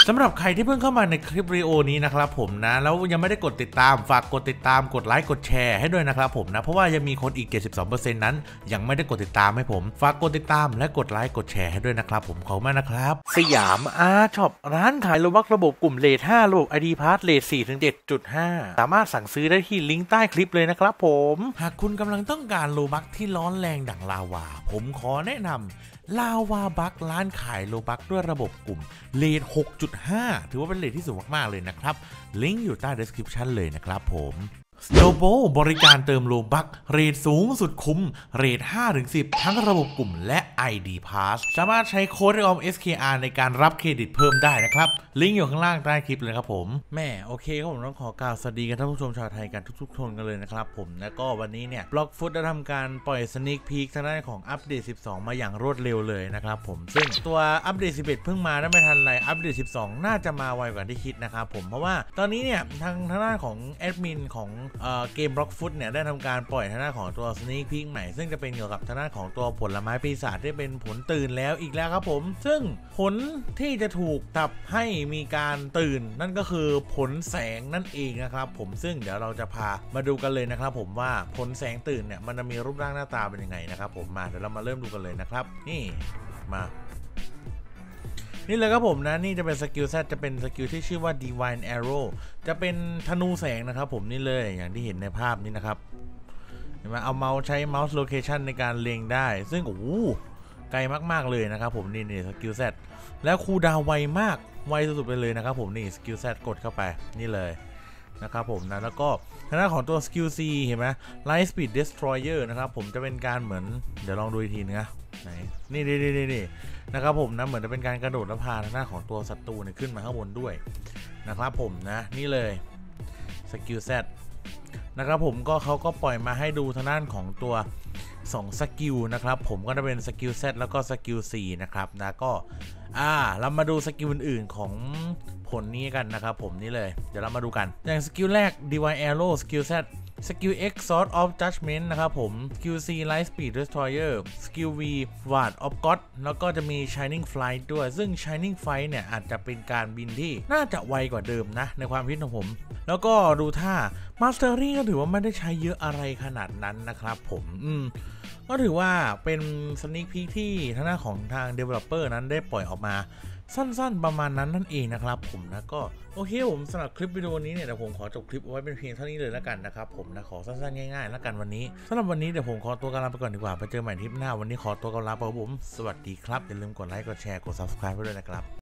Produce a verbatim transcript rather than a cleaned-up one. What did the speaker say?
สำหรับใครที่เพิ่งเข้ามาในคลิปวิดีโอนี้นะครับผมนะแล้วยังไม่ได้กดติดตามฝากกดติดตามกดไลค์กดแชร์ให้ด้วยนะครับผมนะเพราะว่ายังมีคนอีก เจ็ดสิบสองเปอร์เซ็นต์ นั้นยังไม่ได้กดติดตามให้ผมฝากกดติดตามและกดไลค์กดแชร์ให้ด้วยนะครับผมขอบคุณมากนะครับสยามอาร์ช็อปร้านขายโลบัคระบบกลุ่มเลทห้าระบบ ไอ ดี Pass เลท สี่ถึงเจ็ดจุดห้า สามารถสั่งซื้อได้ที่ลิงก์ใต้คลิปเลยนะครับผมหากคุณกำลังต้องการโลบัคที่ร้อนแรงดั่งลาวาผมขอแนะนำลาวาบัคร้านขายโลบัคด้วยระบบกลุ่มเลท หกจุดห้า ถือว่าเป็นเลทที่สูงมากๆเลยนะครับลิงก์อยู่ใต้ description เลยนะครับผมสโตโบบริการเติมโลบัคเรทสูงสุดคุ้มเรท ห้าถึงสิบ ทั้งระบบกลุ่มและ ไอ ดี Pass สามารถใช้โค้ดออม เอส เค อาร์ ในการรับเครดิตเพิ่มได้นะครับลิงก์อยู่ข้างล่างใต้คลิปเลยครับผมแม่โอเคครับผมต้องขอกล่าวสวัสดีกันท่านผู้ชมชาวไทยกันทุกๆคนกันเลยนะครับผมแล้วก็วันนี้เนี่ยบล็อกฟุตได้ทำการปล่อยสนิคพีคทางด้านของอัปเดตสิบสองมาอย่างรวดเร็วเลยนะครับผมซึ่งตัวอัปเดตสิบเอ็ดเพิ่งมาได้ไม่ทันไรอัปเดตสิบสองน่าจะมาไวกว่าที่คิดนะครับผมเพราะว่าตอนนี้เนี่ยทางทางด้านของแอดมินของเอ่อเกมบล็อกฟุตเนี่ยได้ทำการปล่อยทางด้านของตัวสนิคพีคใหม่ซึ่งจะเป็นเกี่ยวกับทางด้านของตัวผลไม้ปีศาจที่เป็นผลตื่นแล้วอีกแล้วครับผมซึ่งผลที่จะถูกตับให้มีการตื่นนั่นก็คือผลแสงนั่นเองนะครับผมซึ่งเดี๋ยวเราจะพามาดูกันเลยนะครับผมว่าผลแสงตื่นเนี่ยมันจะมีรูปร่างหน้าตาเป็นยังไงนะครับผมมาเดี๋ยวเรามาเริ่มดูกันเลยนะครับนี่มานี่เลยครับผมนะนี่จะเป็นสกิลแซดจะเป็นสกิลที่ชื่อว่า Divine Arrow จะเป็นธนูแสงนะครับผมนี่เลยอย่างที่เห็นในภาพนี้นะครับเห็นไหมเอาเมาส์ใช้เมาส์โลเคชันในการเล็งได้ซึ่งโอ้โหไกลมากๆเลยนะครับผมนี่นี่สกิลแซดแล้วคูลดาวน์ไวมากไวสุดๆไปเลยนะครับผมนี่สกิลแซดกดเข้าไปนี่เลยนะครับผมนะแล้วก็ทางด้านของตัวสกิล C เห็นไหม Light Speed Destroyer นะครับผมจะเป็นการเหมือนเดี๋ยวลองดูอีกทีนึงนะไหนนี่นี่นี่นี่นะครับผมนะเหมือนจะเป็นการกระโดดและพาทางด้านของตัวศัตรูเนี่ยขึ้นมาข้างบนด้วยนะครับผมนะนี่เลยสกิล Z นะครับผมก็เขาก็ปล่อยมาให้ดูทางด้านของตัวสองสกิลนะครับผมก็จะเป็นสกิล Z แล้วก็สกิล C นะครับนะก็อ่าเรามาดูสกิลอื่นๆของผลนี้กันนะครับผมนี่เลยเดี๋ยวเรามาดูกันอย่างสกิลแรก Divine Arrow สกิล Z สกิล X Sword of Judgment นะครับผมสกิล C Light Speed Destroyer สกิล V Ward of God แล้วก็จะมี Shining Flight ด้วยซึ่ง Shining Flight เนี่ยอาจจะเป็นการบินที่น่าจะไวกว่าเดิมนะในความคิดของผมแล้วก็ดูท่า Mastery ก็ถือว่าไม่ได้ใช้เยอะอะไรขนาดนั้นนะครับผมอืมก็ถือว่าเป็นสนิคพีคที่ทางด้านของทาง Developer นั้นได้ปล่อยออกมาสั้นๆประมาณนั้นนั่นเองนะครับผมนะก็โอเคผมสำหรับคลิปวิดีโอนี้เนี่ยเดี๋ยวผมขอจบคลิปเอาไว้เป็นเพียงเท่านี้เลยแล้วกันนะครับผมนะขอสั้นๆง่ายๆแล้วกันวันนี้สำหรับวันนี้เดี๋ยวผมขอตัวกันลาไปก่อนดีกว่าไปเจอใหม่ทริปหน้าวันนี้ขอตัวกันลาไปครับผมสวัสดีครับอย่าลืมกดไลค์กดแชร์กด ซับสไครบ์ ไว้ด้วยนะครับ